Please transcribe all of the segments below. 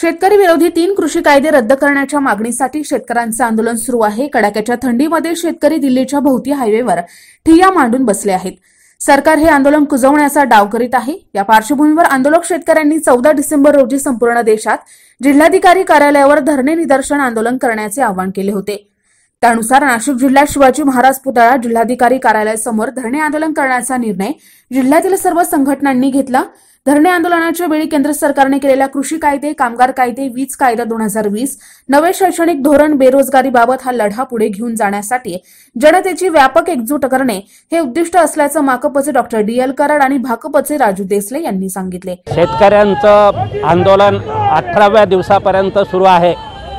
शेतकरी विरोधी 3 कृषी कायदे रद्द करण्याच्या मागणीसाठी शेतकऱ्यांचे आंदोलन सुरू आहे। कडाक्याच्या थंडीमध्ये शेतकरी दिल्लीच्या भोवती हायवेवर ठिय्या मांडून बसले आहेत। सरकार हे आंदोलन कुजवण्याचा डाव करीत आहे। या पार्श्वभूमीवर आंदोलक शेतकऱ्यांनी 14 डिसेंबर रोजी संपूर्ण देशात जिल्हाधिकारी कार्यालयावर धरणे निदर्शन आंदोलन करण्याचे आवाहन केले होते। त्यानुसार नाशिक जिल्ह्यात शिवाजी महाराज पुतळा जिल्हाधिकारी कार्यालयासमोर धरणे आंदोलन करण्याचा निर्णय जिल्ह्यातील सर्व संघटनांनी घेतला। धरणे आंदोलनाच्या वेळी केंद्र सरकारने केलेल्या कृषी कायदे, कामगार कायदे, वीज कायदा 2020, नवे शैक्षणिक धोरण, बेरोजगारीबाबत हा लढा पुढे घेऊन जाण्यासाठी जनतेची व्यापक एकजूट करणे हे उद्दिष्ट असल्याचं माकपचे डॉक्टर DL कराड आणि भाकपचे राजू देसले यांनी सांगितले। शेतकऱ्यांचं आंदोलन 18व्या दिवसापर्यंत सुरू आहे।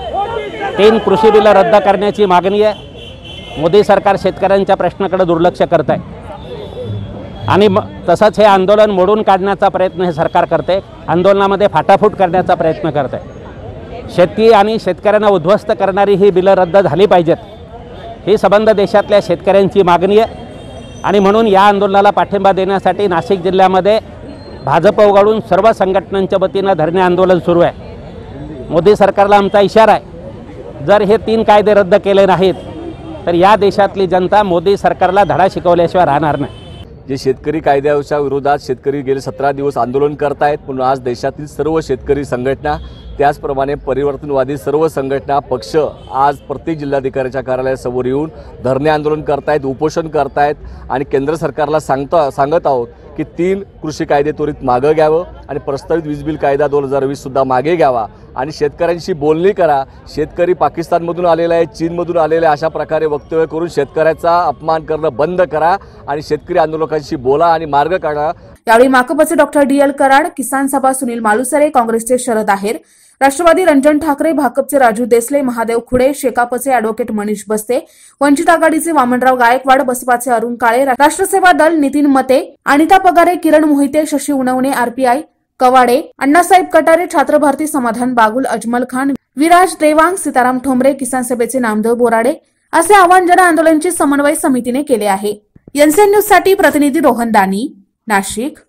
3 कृषी बिल रद्द करण्याची मागणी आहे। मोदी सरकार शेतकऱ्यांच्या प्रश्नाकडे दुर्लक्ष करत आहे आणि तसंच हे आंदोलन मोडून काढण्याचा प्रयत्न हे सरकार करते। आंदोलनामध्ये फाटाफूट करण्याचा प्रयत्न करते। शेती आणि शेतकऱ्यांना उद्ध्वस्त करणारी ही बिलं रद्द झाली पाहिजेत, ही संबंध देशातल्या शेतकऱ्यांची मागणी आहे आणि म्हणून या आंदोलनाला पाठिंबा देण्यासाठी नाशिक जिल्ह्यामध्ये भाजप वगळून सर्व संघटनांच्या वतीनं धरणे आंदोलन सुरू आहे। मोदी सरकारला आमचा इशारा आहे, जर हे 3 कायदे रद्द केले नाहीत तर या देशातली जनता मोदी सरकारला धडा शिकवल्याशिवाय राहणार नाही। जे शेतकरी कायद्याच्या विरोधात शेतकरी गेले 17 दिवस आंदोलन करत आहेत, पण आज देशातील सर्व शेतकरी संघटना त्याचप्रमाणे परिवर्तनवादी सर्व संघटना पक्ष आज प्रत्येक जिल्हाधिकाऱ्याच्या कार्यालयासमोर येऊन धरणे आंदोलन करतायत, उपोषण करतायत आणि केंद्र सरकारला सांगत आहोत की 3 कृषी कायदे त्वरित मागे घ्यावं आणि प्रस्तावित वीज बिल कायदा 2020 सुद्धा मागे घ्यावा आणि शेतकऱ्यांशी बोलणी करा। शेतकरी पाकिस्तानमधून आलेला आहे, चीनमधून आलेला आहे, अशा प्रकारे वक्तव्य करून शेतकऱ्याचा अपमान करणं बंद करा आणि शेतकरी आंदोलकांशी बोला आणि मार्ग काढा। यावेळी माकपचे डॉक्टर DL कराड, किसान सभा सुनील मालुसरे, काँग्रेसचे शरद आहेर, राष्ट्रवादी रणजन ठाकरे, भाकपचे राजू देसले, महादेव खुडे, शेकापचे ॲडव्होकेट मनीष बस्ते, वंचित आघाडीचे वामनराव गायकवाड, बसपाचे अरुण काळे, राष्ट्रसेवा दल नितीन मते, अनिता पगारे, किरण मोहिते, शशी उनवणे, RPI कवाडे, अण्णासाहेब कटारे, छात्र भारती समाधान बागुल, अजमल खान, विराज देवांग, सीताराम ठोंबरे, किसान सभेचे नामदेव बोराडे असे आवाहन जन आंदोलनाची समन्वय समितीने केले आहे। NCN न्यूज साठी प्रतिनिधी रोहन दानी, नाशिक।